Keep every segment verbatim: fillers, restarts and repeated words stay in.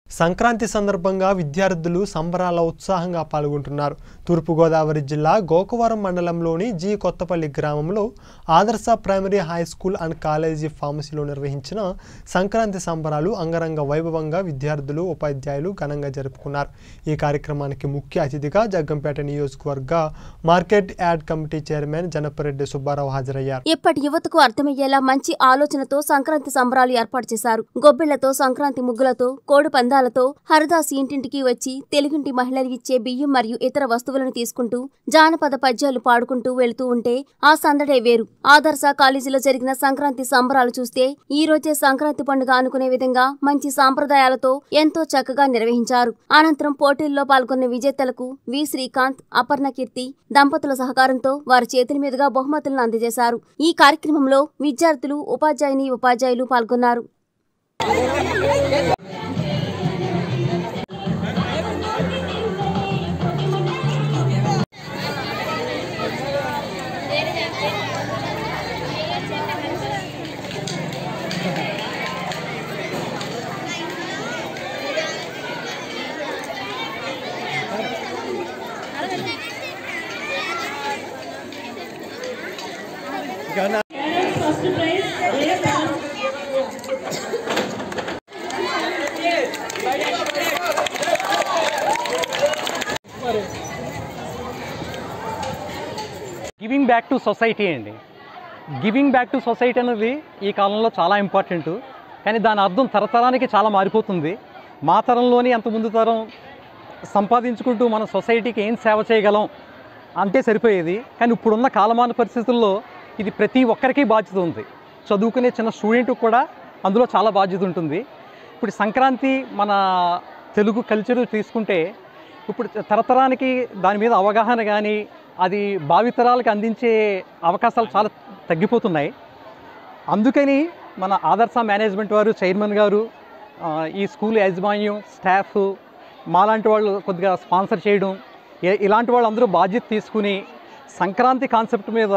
సంక్రాంతి సందర్భంగా విద్యార్థులు సంబరాల ఉత్సాహంగా పాల్గొంటున్నారు. తూర్పు గోదావరి జిల్లా గోకవరం మండలంలోని జి కొత్తపల్లి గ్రామంలో Adarsha primary high school and college ఫార్మసీలో నిర్వహించిన సంక్రాంతి సంబరాలు అంగరంగ వైభవంగా విద్యార్థులు ఉపాధ్యాయులు ఘనంగా జరుపుకున్నారు. ఈ కార్యక్రమానికి ముఖ్య అతిథిగా జగ్గంపేట నియోజకవర్గ market yard committee chairman Janapareddy Subbarao హాజరయ్యారు. ఇప్పటి యువతకు అర్థమయ్యేలా మంచి ఆలోచనతో సంక్రాంతి సంబరాలు ఏర్పాటు చేశారు. గొబ్బిళ్లతో, సంక్రాంతి ముగ్గులతో, కోడి పందాలు హరిదాస్ ఇంటింటికి వచ్చి తెలుగింటి మహిళలు ఇచ్చే బియ్యం మరియు ఇతర వస్తువులను తీసుకుంటూ జానపద పద్యాలు పాడుకుంటూ వెళుతూ ఉంటే ఆ సందడే వేరు. ఆదర్శ కాలేజీలో జరిగిన సంక్రాంతి సంబరాలు చూస్తే ఈ రోజే సంక్రాంతి పండుగ అనుకునే విధంగా మంచి సాంప్రదాయాలతో ఎంతో చక్కగా నిర్వహించారు. అనంతరం పోటీల్లో పాల్గొన్న విజేతలకు వి శ్రీకాంత్, అపర్ణ కీర్తి దంపతుల సహకారంతో వారి చేతుల మీదుగా బహుమతులను అందజేశారు. ఈ కార్యక్రమంలో విద్యార్థులు, ఉపాధ్యాయుని ఉపాధ్యాయులు పాల్గొన్నారు. First prize, giving back to society అండి. గివింగ్ బ్యాక్ టు సొసైటీ అనేది ఈ కాలంలో చాలా ఇంపార్టెంట్. కానీ దాని అర్థం తరతరానికి చాలా మారిపోతుంది. మా తరంలోని అంత ముందు తరం సంపాదించుకుంటూ మన సొసైటీకి ఏం సేవ చేయగలం అంతే సరిపోయేది. కానీ ఇప్పుడున్న కాలమాన పరిస్థితుల్లో ఇది ప్రతి ఒక్కరికి బాధ్యత ఉంది. చదువుకునే చిన్న స్టూడెంట్కి కూడా అందులో చాలా బాధ్యత ఉంటుంది. ఇప్పుడు సంక్రాంతి మన తెలుగు కల్చర్ తీసుకుంటే ఇప్పుడు తరతరానికి దాని మీద అవగాహన కానీ అది భావితరాలకు అందించే అవకాశాలు చాలా తగ్గిపోతున్నాయి. అందుకని మన ఆదర్శ మేనేజ్మెంట్ వారు, చైర్మన్ గారు, ఈ స్కూల్ యాజమాన్యం, స్టాఫ్ మాలాంటి వాళ్ళు కొద్దిగా స్పాన్సర్ చేయడం, ఇలాంటి వాళ్ళు అందరూ బాధ్యత తీసుకుని సంక్రాంతి కాన్సెప్ట్ మీద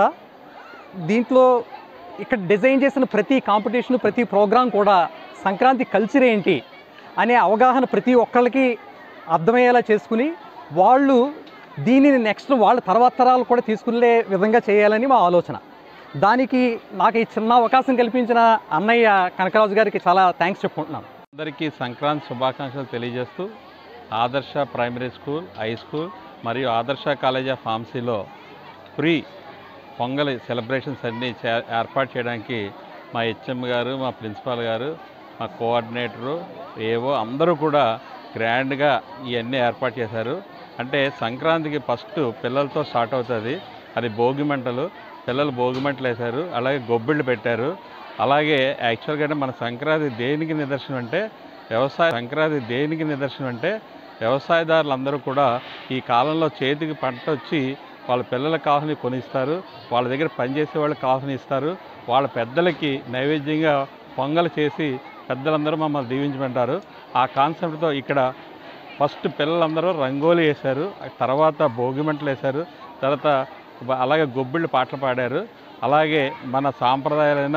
దీంట్లో ఇక్కడ డిజైన్ చేసిన ప్రతి కాంపిటీషన్, ప్రతి ప్రోగ్రాం కూడా సంక్రాంతి కల్చర్ ఏంటి అనే అవగాహన ప్రతి ఒక్కళ్ళకి అర్థమయ్యేలా చేసుకుని వాళ్ళు దీనిని నెక్స్ట్ వాళ్ళ తర్వాత తరాలు కూడా తీసుకునే విధంగా చేయాలని మా ఆలోచన. దానికి నాకు ఈ చిన్న అవకాశం కల్పించిన అన్నయ్య కనకరాజు గారికి చాలా థ్యాంక్స్ చెప్పుకుంటున్నాను. అందరికీ సంక్రాంతి శుభాకాంక్షలు తెలియజేస్తూ ఆదర్శ ప్రైమరీ స్కూల్, హై స్కూల్ మరియు ఆదర్శ కాలేజ్ ఆఫ్ ఫార్మసీలో ఫ్రీ పొంగల్ సెలబ్రేషన్స్ అన్నీ ఏర్పాటు చేయడానికి మా హెచ్ఎం గారు, మా ప్రిన్సిపాల్ గారు, మా కోఆర్డినేటరు, ఏవో అందరూ కూడా గ్రాండ్గా ఇవన్నీ ఏర్పాటు చేశారు. అంటే సంక్రాంతికి ఫస్ట్ పిల్లలతో స్టార్ట్ అవుతుంది. అది భోగి మంటలు, పిల్లలు భోగి మంటలు వేశారు, అలాగే గొబ్బిళ్ళు పెట్టారు. అలాగే యాక్చువల్గా మన సంక్రాంతి దేనికి నిదర్శనం అంటే వ్యవసాయ సంక్రాంతి దేనికి నిదర్శనం అంటే వ్యవసాయదారులందరూ కూడా ఈ కాలంలో చేతికి పంట వచ్చి వాళ్ళ పిల్లలకు కావాలని కొనిస్తారు, వాళ్ళ దగ్గర పనిచేసే వాళ్ళకి కావాలని ఇస్తారు. వాళ్ళ పెద్దలకి నైవేద్యంగా పొంగల్ చేసి పెద్దలందరూ మమ్మల్ని దీవించమంటారు. ఆ కాన్సెప్ట్తో ఇక్కడ ఫస్ట్ పిల్లలందరూ రంగోలీ వేశారు, తర్వాత భోగిమంటలు వేశారు, తర్వాత అలాగే గొబ్బిళ్ళు పాటలు పాడారు. అలాగే మన సాంప్రదాయాలైన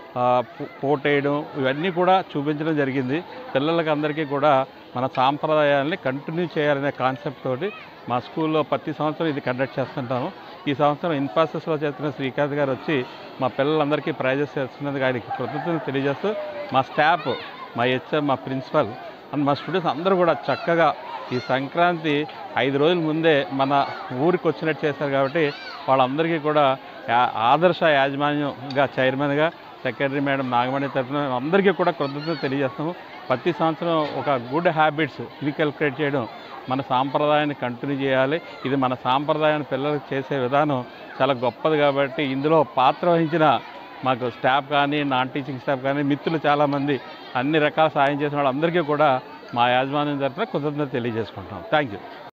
పోటేయడం ఇవన్నీ కూడా చూపించడం జరిగింది. పిల్లలకి అందరికీ కూడా మన సాంప్రదాయాలని కంటిన్యూ చేయాలనే కాన్సెప్ట్ తోటి మా స్కూల్లో ప్రతి సంవత్సరం ఇది కండక్ట్ చేస్తుంటాము. ఈ సంవత్సరం ఇన్ఫోసిస్లో చేస్తున్న శ్రీకాంత్ గారు వచ్చి మా పిల్లలందరికీ ప్రైజెస్ చేస్తున్నందుకు ఆయనకి కృతజ్ఞతలు తెలియజేస్తూ మా స్టాఫ్, మా హెచ్ఎం, మా ప్రిన్సిపల్ అండ్ మా స్టూడెంట్స్ అందరూ కూడా చక్కగా ఈ సంక్రాంతి ఐదు రోజుల ముందే మన ఊరికి వచ్చినట్టు చేశారు. కాబట్టి వాళ్ళందరికీ కూడా ఆదర్శ యాజమాన్యంగా చైర్మన్గా సెక్రటరీ మేడం నాగమణి తరఫున అందరికీ కూడా కృతజ్ఞతలు తెలియజేస్తాము. ప్రతి సంవత్సరం ఒక గుడ్ హ్యాబిట్స్ ఇన్కల్కేట్ చేయడం, మన సాంప్రదాయాన్ని కంటిన్యూ చేయాలి. ఇది మన సాంప్రదాయాన్ని పిల్లలకు చేసే విధానం చాలా గొప్పది. కాబట్టి ఇందులో పాత్ర వహించిన మాకు స్టాఫ్ కానీ, నాన్ టీచింగ్ స్టాఫ్ కానీ, మిత్రులు చాలామంది అన్ని రకాల సాయం చేసిన వాళ్ళందరికీ కూడా మా యాజమాన్యం తరఫున కృతజ్ఞతలు తెలియజేసుకుంటాం. Thank you.